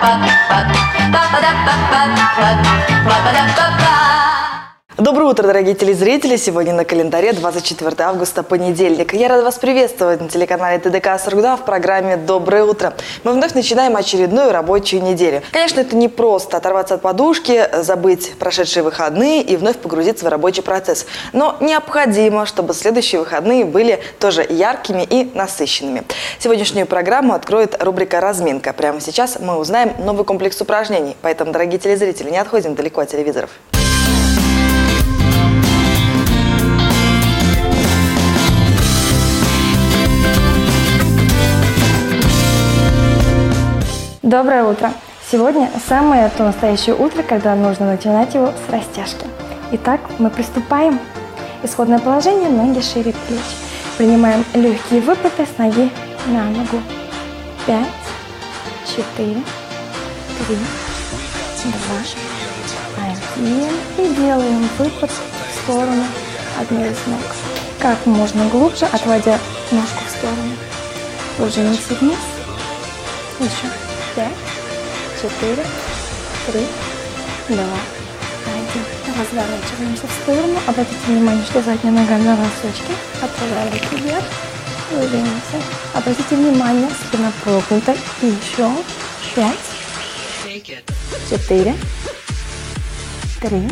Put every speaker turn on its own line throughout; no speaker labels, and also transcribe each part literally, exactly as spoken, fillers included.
Доброе утро, дорогие телезрители! Сегодня на календаре двадцать четвёртое августа, понедельник. Я рада вас приветствовать на телеканале ТДК Саргуда в программе «Доброе утро». Мы вновь начинаем очередную рабочую неделю. Конечно, это не просто оторваться от подушки, забыть прошедшие выходные и вновь погрузиться в рабочий процесс. Но необходимо, чтобы следующие выходные были тоже яркими и насыщенными. Сегодняшнюю программу откроет рубрика «Разминка». Прямо сейчас мы узнаем новый комплекс упражнений. Поэтому, дорогие телезрители, не отходим далеко от телевизоров.
Доброе утро! Сегодня самое то настоящее утро, когда нужно начинать его с растяжки. Итак, мы приступаем. Исходное положение, ноги шире плеч. Принимаем легкие выпады с ноги на ногу. Пять, четыре, три, два, один. И делаем выпад в сторону одной из ног. Как можно глубже, отводя ножку в сторону. Пружинимся вниз. Еще. Пять, четыре, три, два, один. Разворачиваемся в сторону. Обратите внимание, что задняя нога на носочке. Отправляем руки вверх. Двигаемся. Обратите внимание, спина прогнута. И еще. Пять, четыре, три,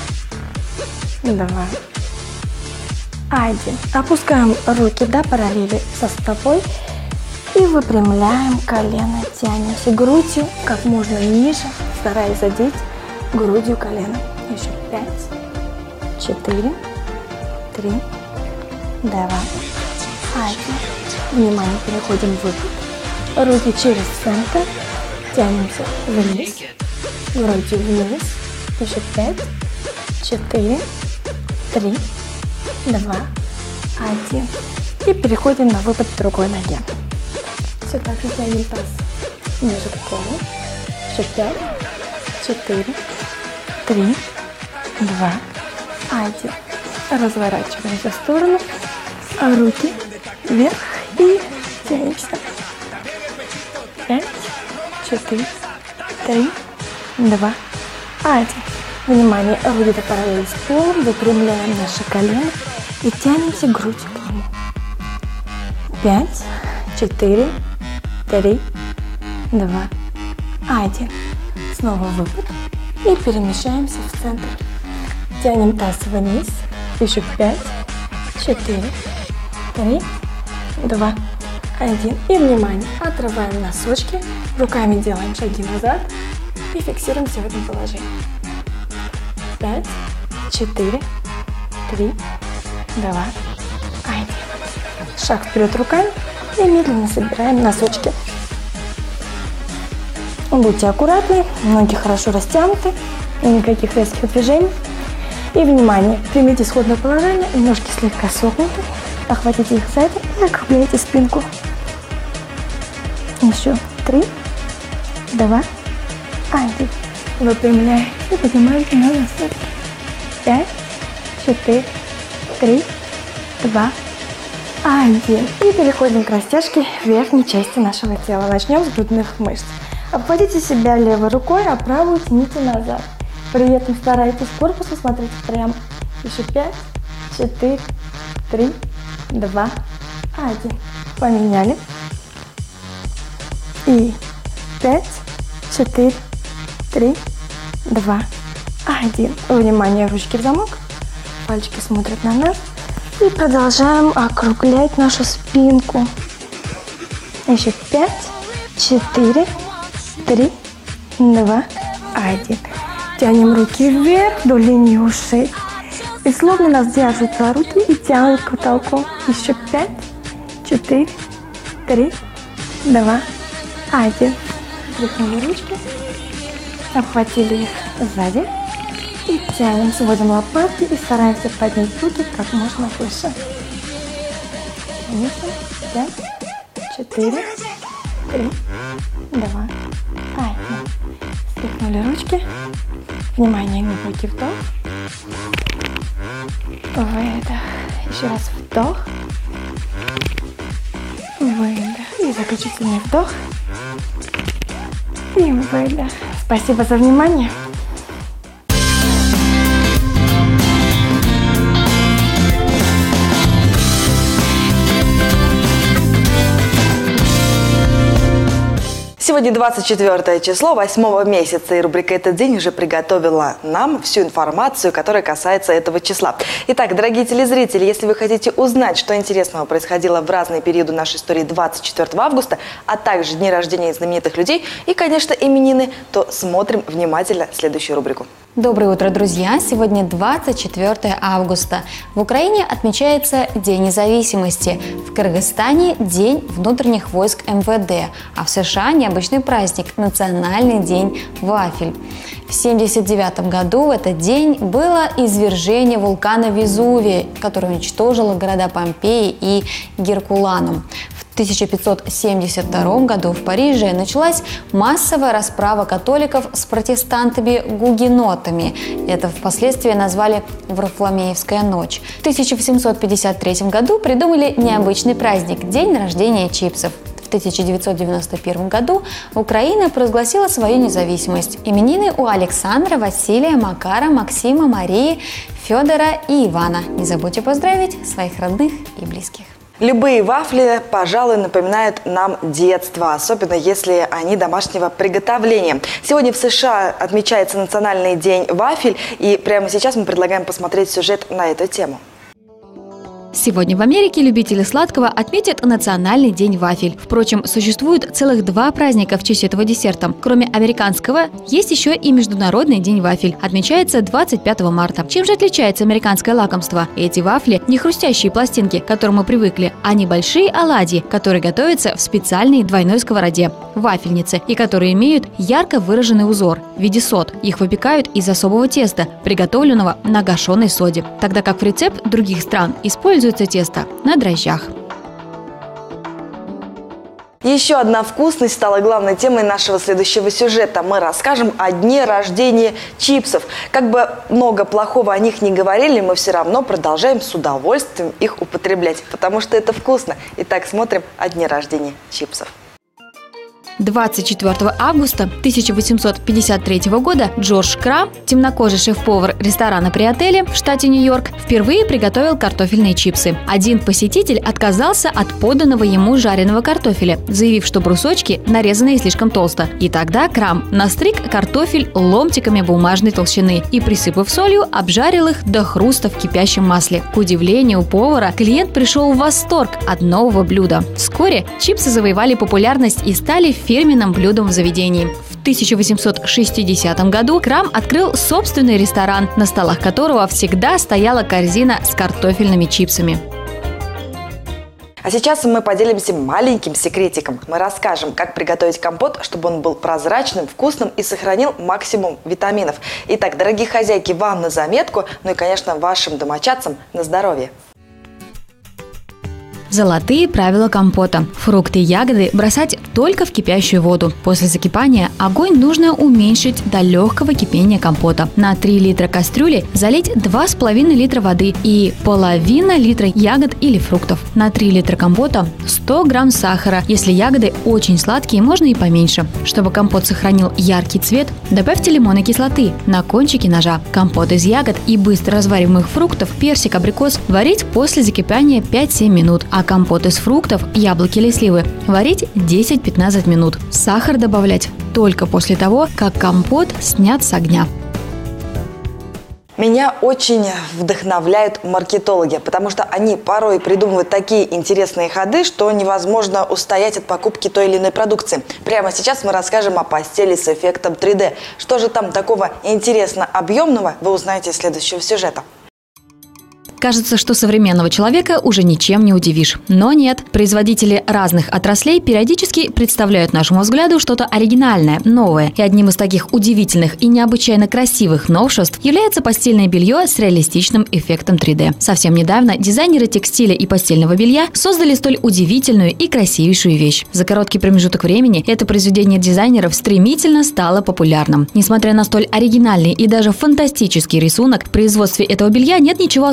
два, один. Опускаем руки до параллели со стопой. И выпрямляем колено, тянемся грудью как можно ниже, стараясь задеть грудью колено. Еще пять, четыре, три, два, один. Внимание, переходим в выпад. Руки через центр, тянемся вниз, грудью вниз. Еще пять, четыре, три, два, один. И переходим на выпад другой ноги. Все так же тянем таз ниже к полу. Еще пять, четыре, три, два, один. Разворачиваемся в сторону, руки вверх и тянемся. Пять, четыре, три, два, один. Внимание, руки до параллели с полом, выпрямляем наши колено и тянемся грудью к нему. Пять, четыре, три, два, один. Снова выпад. И перемещаемся в центр. Тянем таз вниз. Еще пять, четыре, три, два, один. И внимание. Отрываем носочки. Руками делаем шаги назад. И фиксируемся в этом положении. Пять, четыре, три, два, один. Шаг вперед руками. И медленно собираем носочки. Будьте аккуратны, ноги хорошо растянуты, никаких резких движений. И внимание, примите исходное положение, ножки слегка согнуты, охватите их сзади и округляйте спинку. Еще три, два, один. Выпрямляете и поднимаете на носочки. Пять, четыре, три, два, один. И переходим к растяжке верхней части нашего тела. Начнем с грудных мышц. Обхватите себя левой рукой, а правую тяните назад. При этом старайтесь корпусом смотреть прямо. Еще пять, четыре, три, два, один. Поменяли. И пять, четыре, три, два, один. Внимание, ручки в замок. Пальчики смотрят на нас. И продолжаем округлять нашу спинку. Еще пять, четыре, три, два, один. Тянем руки вверх до линии ушей. И словно нас держат за руки и тянут к потолку. Еще пять, четыре, три, два, один. Прикнули ручки. Обхватили их сзади. И тянем, сводим лопатки и стараемся поднять руки как можно выше. Пять, четыре, три, два, один. Стряхнули ручки. Внимание, глубокий вдох. Выдох. Еще раз вдох. Выдох. И заключительный вдох. И выдох. Спасибо за внимание.
Сегодня двадцать четвёртое число восьмого месяца, и рубрика «Этот день» уже приготовила нам всю информацию, которая касается этого числа. Итак, дорогие телезрители, если вы хотите узнать, что интересного происходило в разные периоды нашей истории двадцать четвёртого августа, а также дни рождения знаменитых людей и, конечно, именины, то смотрим внимательно следующую рубрику.
Доброе утро, друзья! Сегодня двадцать четвёртое августа. В Украине отмечается День независимости. В Кыргызстане – День внутренних войск эм вэ дэ. А в США – необычный праздник – Национальный день вафель. В семьдесят девятом году в этот день было извержение вулкана Везувия, которое уничтожило города Помпеи и Геркуланум. В тысяча пятьсот семьдесят втором году в Париже началась массовая расправа католиков с протестантами-гугенотами. Это впоследствии назвали Варфоломеевская ночь. В тысяча восемьсот пятьдесят третьем году придумали необычный праздник – День рождения чипсов. В тысяча девятьсот девяносто первом году Украина провозгласила свою независимость. Именины у Александра, Василия, Макара, Максима, Марии, Федора и Ивана. Не забудьте поздравить своих родных и близких.
Любые вафли, пожалуй, напоминают нам детство, особенно если они домашнего приготовления. Сегодня в США отмечается Национальный день вафель, и прямо сейчас мы предлагаем посмотреть сюжет на эту тему.
Сегодня в Америке любители сладкого отметят Национальный день вафель. Впрочем, существует целых два праздника в честь этого десерта. Кроме американского, есть еще и Международный день вафель. Отмечается двадцать пятого марта. Чем же отличается американское лакомство? Эти вафли не хрустящие пластинки, к которым мы привыкли, а небольшие оладьи, которые готовятся в специальной двойной сковороде – вафельнице, и которые имеют ярко выраженный узор в виде сот. Их выпекают из особого теста, приготовленного на гашеной соде, тогда как в рецепт других стран используют тесто на дрожжах.
Еще одна вкусность стала главной темой нашего следующего сюжета. Мы расскажем о дне рождения чипсов. Как бы много плохого о них не говорили, мы все равно продолжаем с удовольствием их употреблять, потому что это вкусно. Итак, смотрим о дне рождения чипсов.
двадцать четвёртого августа тысяча восемьсот пятьдесят третьего года Джордж Крам, темнокожий шеф-повар ресторана при отеле в штате Нью-Йорк, впервые приготовил картофельные чипсы. Один посетитель отказался от поданного ему жареного картофеля, заявив, что брусочки нарезанные слишком толсто. И тогда Крам настриг картофель ломтиками бумажной толщины и, присыпав солью, обжарил их до хруста в кипящем масле. К удивлению повара, клиент пришел в восторг от нового блюда. Вскоре чипсы завоевали популярность и стали фирменным блюдом в заведении. В тысяча восемьсот шестидесятом году Крам открыл собственный ресторан, на столах которого всегда стояла корзина с картофельными чипсами.
А сейчас мы поделимся маленьким секретиком. Мы расскажем, как приготовить компот, чтобы он был прозрачным, вкусным и сохранил максимум витаминов. Итак, дорогие хозяйки, вам на заметку, ну и, конечно, вашим домочадцам на здоровье.
Золотые правила компота. Фрукты и ягоды бросать только в кипящую воду. После закипания огонь нужно уменьшить до легкого кипения компота. На три литра кастрюли залить два с половиной литра воды и половина литра ягод или фруктов. На три литра компота сто грамм сахара. Если ягоды очень сладкие, можно и поменьше. Чтобы компот сохранил яркий цвет, добавьте лимонной кислоты на кончике ножа. Компот из ягод и быстро развариваемых фруктов, персик, абрикос, варить после закипания пять-семь минут. А компот из фруктов, яблоки или сливы, варить десять-пятнадцать минут. Сахар добавлять только после того, как компот снят с огня.
Меня очень вдохновляют маркетологи, потому что они порой придумывают такие интересные ходы, что невозможно устоять от покупки той или иной продукции. Прямо сейчас мы расскажем о постели с эффектом три дэ. Что же там такого интересно объемного, вы узнаете из следующего сюжета.
Кажется, что современного человека уже ничем не удивишь. Но нет. Производители разных отраслей периодически представляют нашему взгляду что-то оригинальное, новое. И одним из таких удивительных и необычайно красивых новшеств является постельное белье с реалистичным эффектом три дэ. Совсем недавно дизайнеры текстиля и постельного белья создали столь удивительную и красивейшую вещь. За короткий промежуток времени это произведение дизайнеров стремительно стало популярным. Несмотря на столь оригинальный и даже фантастический рисунок, в производстве этого белья нет ничего особенного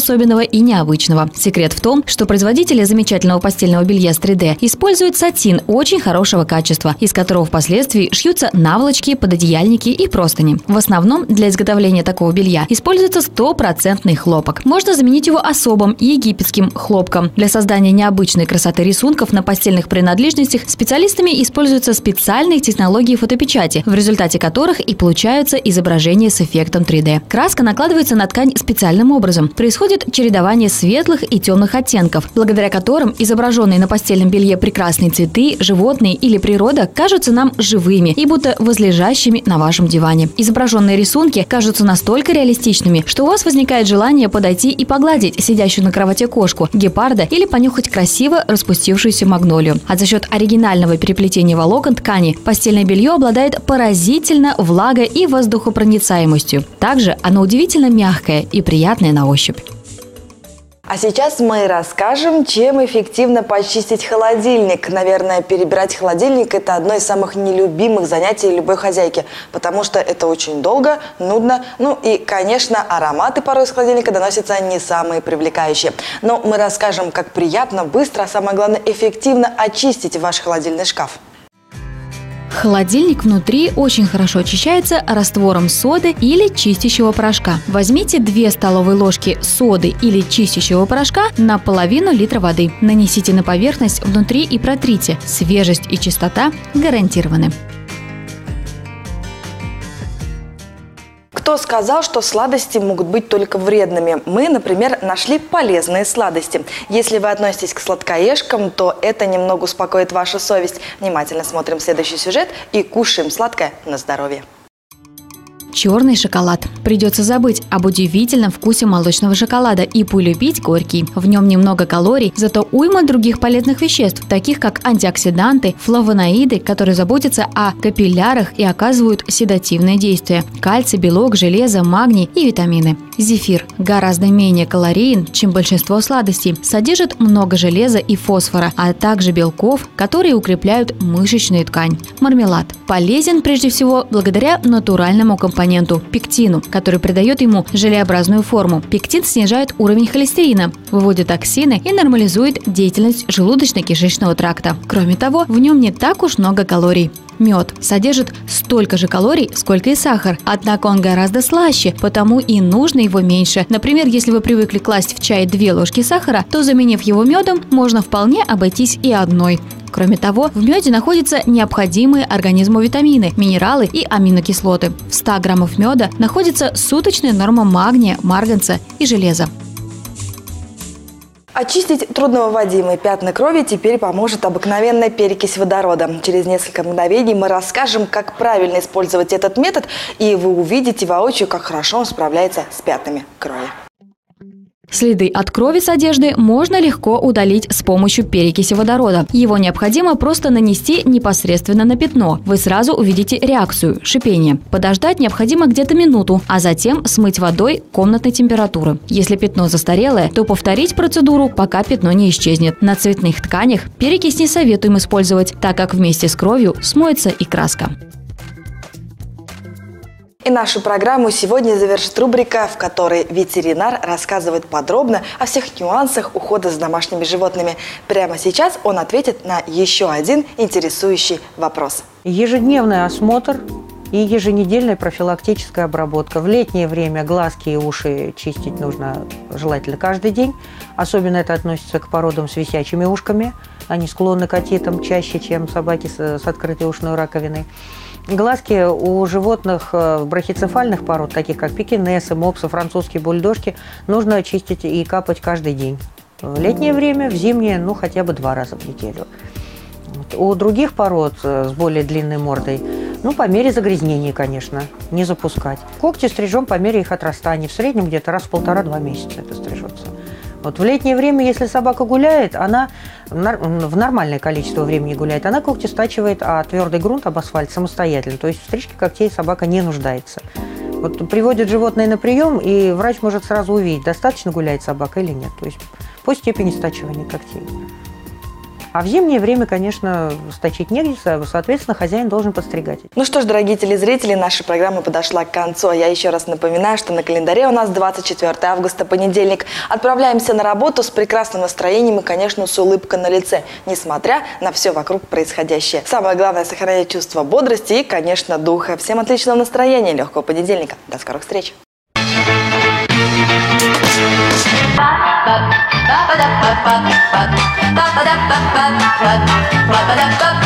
и необычного. Секрет в том, что производители замечательного постельного белья с три дэ используют сатин очень хорошего качества, из которого впоследствии шьются наволочки, пододеяльники и простыни. В основном для изготовления такого белья используется стопроцентный хлопок. Можно заменить его особым египетским хлопком. Для создания необычной красоты рисунков на постельных принадлежностях специалистами используются специальные технологии фотопечати, в результате которых и получаются изображения с эффектом три дэ. Краска накладывается на ткань специальным образом. Происходит чередование светлых и темных оттенков, благодаря которым изображенные на постельном белье прекрасные цветы, животные или природа кажутся нам живыми и будто возлежащими на вашем диване. Изображенные рисунки кажутся настолько реалистичными, что у вас возникает желание подойти и погладить сидящую на кровати кошку, гепарда или понюхать красиво распустившуюся магнолию. А за счет оригинального переплетения волокон ткани постельное белье обладает поразительно влагой и воздухопроницаемостью. Также оно удивительно мягкое и приятное на ощупь.
А сейчас мы расскажем, чем эффективно почистить холодильник. Наверное, перебирать холодильник – это одно из самых нелюбимых занятий любой хозяйки, потому что это очень долго, нудно, ну и, конечно, ароматы порой из холодильника доносятся не самые привлекающие. Но мы расскажем, как приятно, быстро, а самое главное, эффективно очистить ваш холодильный шкаф.
Холодильник внутри очень хорошо очищается раствором соды или чистящего порошка. Возьмите две столовые ложки соды или чистящего порошка на половину литра воды. Нанесите на поверхность внутри и протрите. Свежесть и чистота гарантированы.
Кто сказал, что сладости могут быть только вредными? Мы, например, нашли полезные сладости. Если вы относитесь к сладкоежкам, то это немного успокоит вашу совесть. Внимательно смотрим следующий сюжет и кушаем сладкое на здоровье.
Черный шоколад. Придется забыть об удивительном вкусе молочного шоколада и полюбить горький. В нем немного калорий, зато уйма других полезных веществ, таких как антиоксиданты, флавоноиды, которые заботятся о капиллярах и оказывают седативное действие, кальций, белок, железо, магний и витамины. Зефир гораздо менее калориен, чем большинство сладостей, содержит много железа и фосфора, а также белков, которые укрепляют мышечную ткань. Мармелад полезен прежде всего благодаря натуральному компоненту пектину, который придает ему желеобразную форму. Пектин снижает уровень холестерина, выводит токсины и нормализует деятельность желудочно-кишечного тракта. Кроме того, в нем не так уж много калорий. Мед содержит столько же калорий, сколько и сахар, однако он гораздо слаще, потому и нужно его меньше. Например, если вы привыкли класть в чай две ложки сахара, то, заменив его медом, можно вполне обойтись и одной. Кроме того, в меде находятся необходимые организму витамины, минералы и аминокислоты. В ста граммах меда находится суточная норма магния, марганца и железа.
Очистить трудновыводимые пятна крови теперь поможет обыкновенная перекись водорода. Через несколько мгновений мы расскажем, как правильно использовать этот метод, и вы увидите воочию, как хорошо он справляется с пятнами крови.
Следы от крови с одежды можно легко удалить с помощью перекиси водорода. Его необходимо просто нанести непосредственно на пятно. Вы сразу увидите реакцию – шипение. Подождать необходимо где-то минуту, а затем смыть водой комнатной температуры. Если пятно застарелое, то повторить процедуру, пока пятно не исчезнет. На цветных тканях перекись не советуем использовать, так как вместе с кровью смоется и краска.
И нашу программу сегодня завершит рубрика, в которой ветеринар рассказывает подробно о всех нюансах ухода за домашними животными. Прямо сейчас он ответит на еще один интересующий вопрос.
Ежедневный осмотр и еженедельная профилактическая обработка. В летнее время глазки и уши чистить нужно желательно каждый день. Особенно это относится к породам с висячими ушками. Они склонны к отитам чаще, чем собаки с, с открытой ушной раковиной. Глазки у животных брахицефальных пород, таких как пекинесы, мопсы, французские бульдожки, нужно чистить и капать каждый день. В летнее время, в зимнее, ну, хотя бы два раза в неделю. Вот. У других пород с более длинной мордой, ну, по мере загрязнения, конечно, не запускать. Когти стрижем по мере их отрастания. В среднем где-то раз в полтора-два месяца это стрижется. Вот в летнее время, если собака гуляет, она в нормальное количество времени гуляет, она когти стачивает, а твердый грунт об асфальт самостоятельно. То есть в стрижке когтей собака не нуждается. Вот приводит животное на прием, и врач может сразу увидеть, достаточно гуляет собака или нет. То есть по степени стачивания когтей. А в зимнее время, конечно, сточить негде, соответственно, хозяин должен подстригать.
Ну что ж, дорогие телезрители, наша программа подошла к концу. Я еще раз напоминаю, что на календаре у нас двадцать четвёртое августа, понедельник. Отправляемся на работу с прекрасным настроением и, конечно, с улыбкой на лице, несмотря на все вокруг происходящее. Самое главное – сохранять чувство бодрости и, конечно, духа. Всем отличного настроения, легкого понедельника. До скорых встреч!
Ba ba da ba ba ba ba ba ba da ba ba ba ba ba ba da ba